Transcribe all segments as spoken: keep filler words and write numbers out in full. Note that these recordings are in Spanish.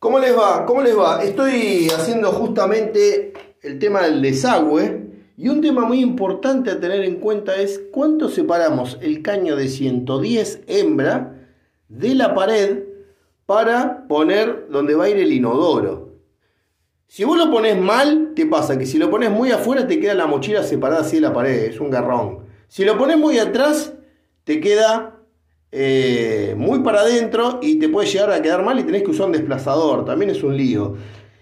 ¿Cómo les va? ¿Cómo les va? Estoy haciendo justamente el tema del desagüe y un tema muy importante a tener en cuenta es cuánto separamos el caño de ciento diez hembra de la pared para poner donde va a ir el inodoro. Si vos lo pones mal, te pasa que si lo pones muy afuera te queda la mochila separada así de la pared, es un garrón. Si lo pones muy atrás, te queda eh, muy para adentro y te puede llegar a quedar mal y tenés que usar un desplazador, también es un lío.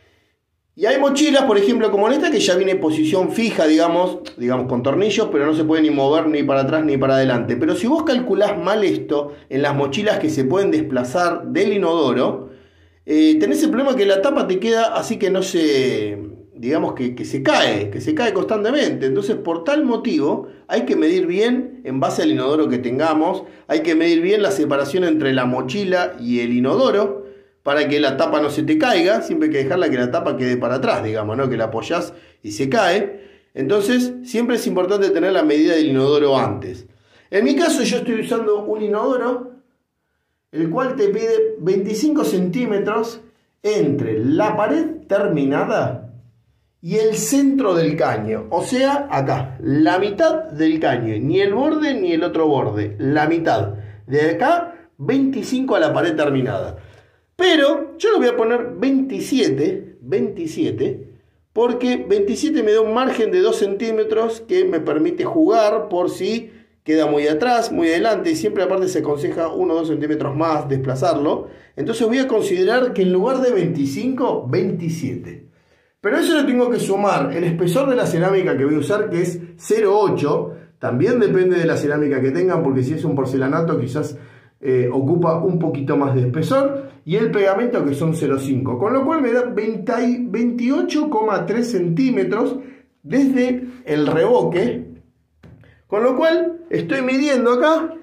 Y hay mochilas, por ejemplo, como esta, que ya viene en posición fija, digamos, digamos con tornillos, pero no se puede ni mover ni para atrás ni para adelante. Pero si vos calculás mal esto en las mochilas que se pueden desplazar del inodoro, eh, tenés el problema que la tapa te queda así que no se, digamos que, que se cae, que se cae constantemente. Entonces, por tal motivo, hay que medir bien en base al inodoro que tengamos, hay que medir bien la separación entre la mochila y el inodoro, para que la tapa no se te caiga. Siempre hay que dejarla que la tapa quede para atrás, digamos, ¿no? Que la apoyás y se cae. Entonces, siempre es importante tener la medida del inodoro antes. En mi caso, yo estoy usando un inodoro, el cual te pide veinticinco centímetros entre la pared terminada y el centro del caño. O sea, acá, la mitad del caño. Ni el borde ni el otro borde. La mitad. De acá, veinticinco a la pared terminada. Pero yo le voy a poner veintisiete, veintisiete, porque veintisiete me da un margen de dos centímetros que me permite jugar por si queda muy atrás, muy adelante, y siempre aparte se aconseja uno o dos centímetros más desplazarlo. Entonces voy a considerar que en lugar de veinticinco, veintisiete. Pero eso le tengo que sumar el espesor de la cerámica que voy a usar, que es cero coma ocho. También depende de la cerámica que tengan, porque si es un porcelanato quizás Eh, ocupa un poquito más de espesor, y el pegamento que son cero coma cinco, con lo cual me da veintiocho coma tres centímetros desde el reboque, con lo cual estoy midiendo acá,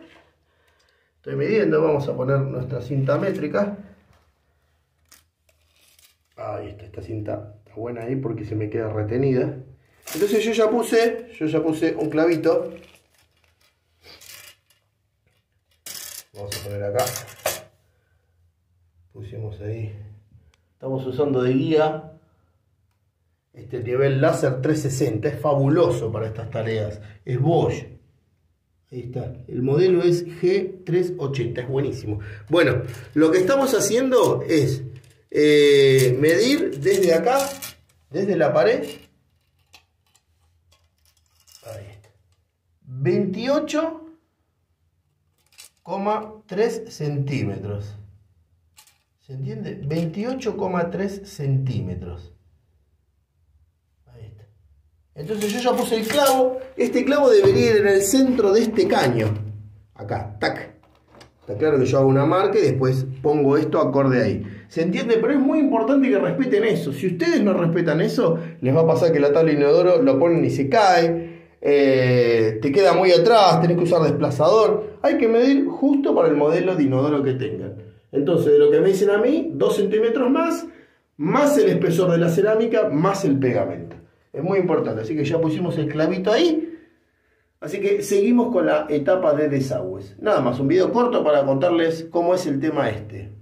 estoy midiendo, vamos a poner nuestra cinta métrica, ahí está, esta cinta está buena ahí porque se me queda retenida. Entonces yo ya puse, yo ya puse un clavito. Vamos a poner acá, pusimos ahí, estamos usando de guía este nivel láser trescientos sesenta, es fabuloso para estas tareas, es Bosch, ahí está, el modelo es G trescientos ochenta, es buenísimo. Bueno, lo que estamos haciendo es eh, medir desde acá, desde la pared, ahí está, veintiocho coma tres centímetros. ¿Se entiende? veintiocho coma tres centímetros. Ahí está. Entonces yo ya puse el clavo. Este clavo debería ir en el centro de este caño. Acá, tac. Está claro que yo hago una marca y después pongo esto acorde ahí. ¿Se entiende? Pero es muy importante que respeten eso. Si ustedes no respetan eso, les va a pasar que la tabla de inodoro lo ponen y se cae. Eh, te queda muy atrás, tenés que usar desplazador. Hay que medir justo para el modelo de inodoro que tengan. Entonces, de lo que me dicen a mí, dos centímetros más, más el espesor de la cerámica, más el pegamento. Es muy importante, así que ya pusimos el clavito ahí. Así que seguimos con la etapa de desagües. Nada más, un video corto para contarles cómo es el tema este.